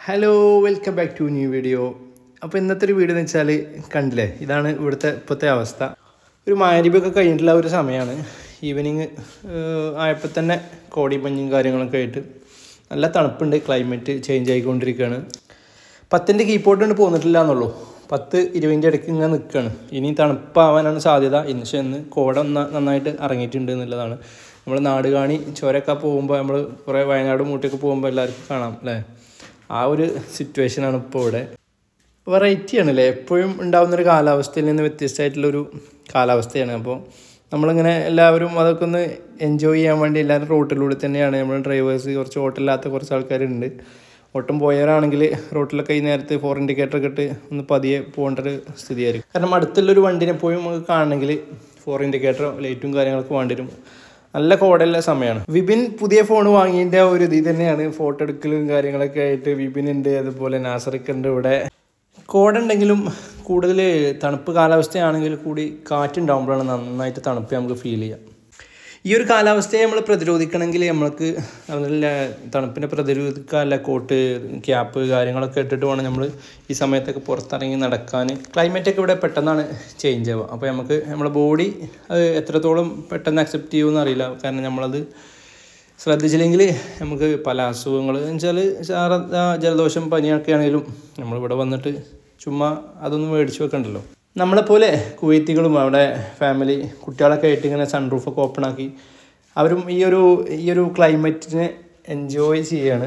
Hello welcome back to new video. അപ്പോൾ ഇന്നത്തെ ഒരു വീഡിയോ എന്ന് വെച്ചാൽ കണ്ടില്ലേ, ഇതാണ് ഇവിടുത്തെ ഇപ്പോഴത്തെ അവസ്ഥ. ഒരു മഗ്‌രിബൊക്കെ കഴിഞ്ഞിട്ടുള്ള ഒരു സമയമാണ്. ഈവനിങ് ആയപ്പോൾ തന്നെ കോടി മഞ്ഞും കാര്യങ്ങളൊക്കെ ആയിട്ട് നല്ല തണുപ്പുണ്ട്. ക്ലൈമറ്റ് ചേഞ്ച് ആയിക്കൊണ്ടിരിക്കുകയാണ്. 10ൻ്റെ കീപ്പോർട്ട് പോന്നിട്ടില്ല എന്നുള്ളൂ. 10-20ൻ്റെ ഇടയ്ക്ക് ഇങ്ങനെ നിൽക്കുകയാണ്. ഇനി തണുപ്പാവാനാണ് സാധ്യത. ഇന്ന് കോട നന്നായിട്ട് ഇറങ്ങിയിട്ടുണ്ട് എന്നുള്ളതാണ്. നമ്മൾ നാട് കാണി ചുരമൊക്കെ പോകുമ്പോൾ നമ്മൾ കുറേ വയനാട് മൂട്ടിയൊക്കെ പോകുമ്പോൾ എല്ലാവർക്കും കാണാം അല്ലേ. ആ ഒരു സിറ്റുവേഷനാണ് ഇപ്പോൾ ഇവിടെ. വെറൈറ്റിയാണല്ലേ, എപ്പോഴും ഉണ്ടാകുന്നൊരു കാലാവസ്ഥയിൽ നിന്ന് വ്യത്യസ്തമായിട്ടുള്ളൊരു കാലാവസ്ഥയാണ്. അപ്പോൾ നമ്മളിങ്ങനെ എല്ലാവരും അതൊക്കെ ഒന്ന് എൻജോയ് ചെയ്യാൻ വേണ്ടി എല്ലാവരും റോട്ടിലൂടെ തന്നെയാണ്. നമ്മൾ ഡ്രൈവേഴ്സ് കുറച്ച് ഓട്ടമില്ലാത്ത കുറച്ച് ആൾക്കാരുണ്ട്. ഓട്ടം പോയവരാണെങ്കിൽ റോട്ടിലൊക്കെ ഈ നേരത്ത് 4 ഇൻഡിക്കേറ്ററൊക്കെ ഇട്ട് ഒന്ന് പതിയെ പോകേണ്ട ഒരു സ്ഥിതിയായിരിക്കും. കാരണം അടുത്തുള്ളൊരു വണ്ടിനെ എപ്പോഴും നമുക്ക് കാണണമെങ്കിൽ 4 ഇൻഡിക്കേറ്ററോ ലൈറ്റും കാര്യങ്ങളൊക്കെ വേണ്ടി വരും. നല്ല കോടയുള്ള സമയമാണ്. വിപിൻ പുതിയ ഫോൺ വാങ്ങിയതിൻ്റെ ഒരു ഇത് തന്നെയാണ്. ഫോട്ടോ എടുക്കലും കാര്യങ്ങളൊക്കെ ആയിട്ട് വിപിനുണ്ട്, അതുപോലെ നാസറൊക്കെ ഉണ്ട്. ഇവിടെ കോട ഉണ്ടെങ്കിലും കൂടുതൽ തണുപ്പ് കാലാവസ്ഥയാണെങ്കിൽ കൂടി കാറ്റുണ്ടാകുമ്പോഴാണ് നന്നായിട്ട് തണുപ്പ് നമുക്ക് ഫീൽ ചെയ്യാം. ഈ ഒരു കാലാവസ്ഥയെ നമ്മൾ പ്രതിരോധിക്കണമെങ്കിൽ നമ്മൾക്ക് നല്ല തണുപ്പിനെ പ്രതിരോധിക്കാനുള്ള കോട്ട്, ക്യാപ്പ് കാര്യങ്ങളൊക്കെ ഇട്ടിട്ട് വേണം നമ്മൾ ഈ സമയത്തൊക്കെ പുറത്തിറങ്ങി നടക്കാൻ. ക്ലൈമറ്റൊക്കെ ഇവിടെ പെട്ടെന്നാണ് ചേഞ്ച് ആവുക. അപ്പോൾ നമുക്ക് നമ്മുടെ ബോഡി അത് എത്രത്തോളം പെട്ടെന്ന് അക്സെപ്റ്റ് ചെയ്യുമെന്ന് അറിയില്ല. കാരണം നമ്മളത് ശ്രദ്ധിച്ചില്ലെങ്കിൽ നമുക്ക് പല അസുഖങ്ങൾ എന്ന് വെച്ചാൽ ജലദോഷം പനിയൊക്കെ ആണെങ്കിലും നമ്മളിവിടെ വന്നിട്ട് ചുമ്മാ അതൊന്നും മേടിച്ച് വെക്കണ്ടല്ലോ. നമ്മളെപ്പോലെ കുവൈത്തികളും അവിടെ ഫാമിലി കുട്ടികളൊക്കെ ആയിട്ട് ഇങ്ങനെ സൺറൂഫൊക്കെ ഓപ്പൺ ആക്കി അവരും ഈ ഒരു ക്ലൈമറ്റിനെ എൻജോയ് ചെയ്യുകയാണ്.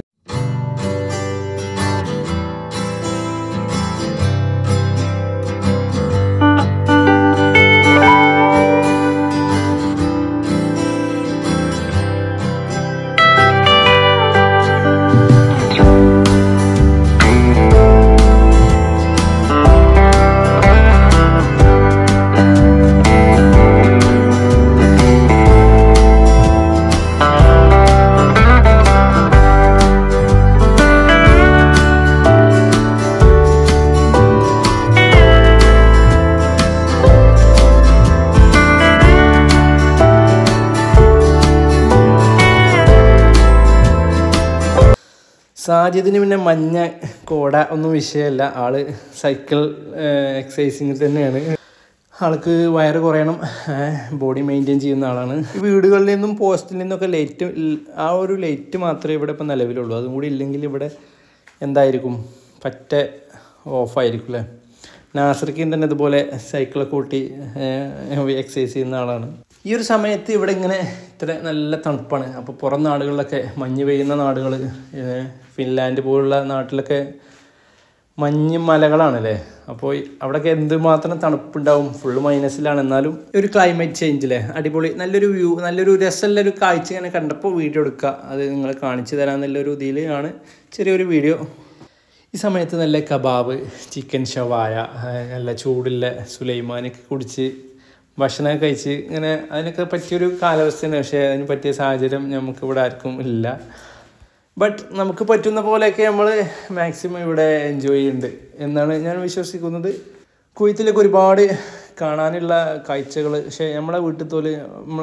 സാജിദിന് പിന്നെ മഞ്ഞ കോട ഒന്നും വിഷയമല്ല. ആള് സൈക്കിൾ എക്സസൈസിങ്ങിൽ തന്നെയാണ്. ആൾക്ക് വയറ് കുറയണം, ബോഡി മെയിൻറ്റെയിൻ ചെയ്യുന്ന ആളാണ്. വീടുകളിൽ നിന്നും പോസ്റ്റിൽ നിന്നൊക്കെ ലൈറ്റ്, ആ ഒരു ലൈറ്റ് മാത്രമേ ഇവിടെ ഇപ്പം നിലവിലുള്ളൂ. അതും കൂടി ഇല്ലെങ്കിൽ ഇവിടെ എന്തായിരിക്കും, പറ്റ ഓഫായിരിക്കും അല്ലേ. നാസർക്കും തന്നെ ഇതുപോലെ സൈക്കിളൊക്കെ കൂട്ടി എക്സസൈസ് ചെയ്യുന്ന ആളാണ്. ഈ ഒരു സമയത്ത് ഇവിടെ ഇങ്ങനെ ഇത്ര നല്ല തണുപ്പാണ്. അപ്പോൾ പുറം നാടുകളിലൊക്കെ മഞ്ഞ് പെയ്യുന്ന നാടുകൾ, ഫിൻലാൻഡ് പോലുള്ള നാട്ടിലൊക്കെ മഞ്ഞ് മലകളാണല്ലേ. അപ്പോൾ അവിടെയൊക്കെ എന്തുമാത്രം തണുപ്പുണ്ടാവും, ഫുള്ള് മൈനസിലാണ്. എന്നാലും ഒരു ക്ലൈമറ്റ് ചേഞ്ചില്ലേ, അടിപൊളി നല്ലൊരു വ്യൂ, നല്ലൊരു രസമുള്ളൊരു കാഴ്ച ഇങ്ങനെ കണ്ടപ്പോൾ വീഡിയോ എടുക്കുക, അത് നിങ്ങളെ കാണിച്ചു തരാമെന്നുള്ളൊരു ഇതിലാണ് ചെറിയൊരു വീഡിയോ. ഈ സമയത്ത് നല്ല കബാബ്, ചിക്കൻ ഷവായ, നല്ല ചൂടുള്ള സുലൈമാനൊക്കെ കുടിച്ച് ഭക്ഷണമൊക്കെ കഴിച്ച് ഇങ്ങനെ അതിനൊക്കെ പറ്റിയൊരു കാലാവസ്ഥയാണ്. പക്ഷേ അതിന് പറ്റിയ സാഹചര്യം നമുക്കിവിടെ ആർക്കും ഇല്ല. ബട്ട് നമുക്ക് പറ്റുന്ന പോലെയൊക്കെ നമ്മൾ മാക്സിമം ഇവിടെ എൻജോയ് ചെയ്യുന്നുണ്ട് എന്നാണ് ഞാൻ വിശ്വസിക്കുന്നത്. കുവൈത്തിലൊക്കെ ഒരുപാട് കാണാനുള്ള കാഴ്ചകൾ, പക്ഷേ നമ്മളെ വീട്ടിൽ തോല് നമ്മൾ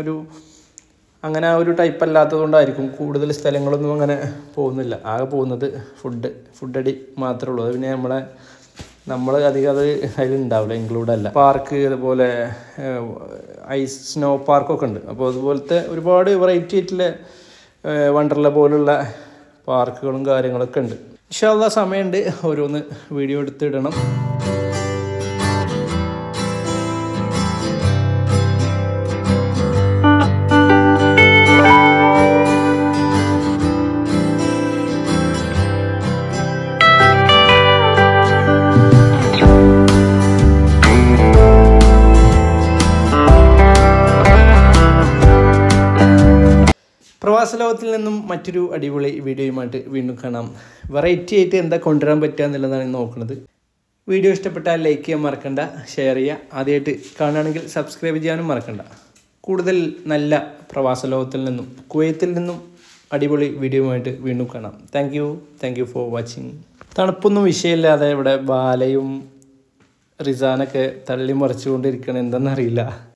അങ്ങനെ ആ ഒരു ടൈപ്പ് അല്ലാത്തതുകൊണ്ടായിരിക്കും കൂടുതൽ സ്ഥലങ്ങളൊന്നും അങ്ങനെ പോകുന്നില്ല. ആകെ പോകുന്നത് ഫുഡടി മാത്രമേ ഉള്ളൂ. അത് പിന്നെ നമ്മൾ അധികം അതിലുണ്ടാവില്ല, ഇൻക്ലൂഡ് അല്ല. പാർക്ക്, അതുപോലെ സ്നോ പാർക്കൊക്കെ ഉണ്ട്. അപ്പോൾ അതുപോലത്തെ ഒരുപാട് വെറൈറ്റി ആയിട്ടുള്ള വണ്ടർല പോലുള്ള പാർക്കുകളും കാര്യങ്ങളൊക്കെ ഉണ്ട്. ഇൻഷാ അല്ലാഹ് സമയമുണ്ട്, ഓരോന്ന് വീഡിയോ എടുത്തിടണം. പ്രവാസ ലോകത്തിൽ നിന്നും മറ്റൊരു അടിപൊളി വീഡിയോയുമായിട്ട് വീണ്ടും കാണാം. വെറൈറ്റി ആയിട്ട് എന്താ കൊണ്ടുവരാൻ പറ്റുക എന്നുള്ളതാണ് നോക്കുന്നത്. വീഡിയോ ഇഷ്ടപ്പെട്ടാൽ ലൈക്ക് ചെയ്യാൻ മറക്കണ്ട, ഷെയർ ചെയ്യുക. ആദ്യമായിട്ട് കാണുകയാണെങ്കിൽ സബ്സ്ക്രൈബ് ചെയ്യാനും മറക്കണ്ട. കൂടുതൽ നല്ല പ്രവാസ ലോകത്തിൽ നിന്നും കുവൈത്തിൽ നിന്നും അടിപൊളി വീഡിയോയുമായിട്ട് വീണ്ടും കാണാം. Thank you for watching. തണുപ്പൊന്നും വിഷയമില്ലാതെ ഇവിടെ ബാലയും റിസാനൊക്കെ തള്ളി മറിച്ചുകൊണ്ടിരിക്കണം, എന്താണെന്നറിയില്ല.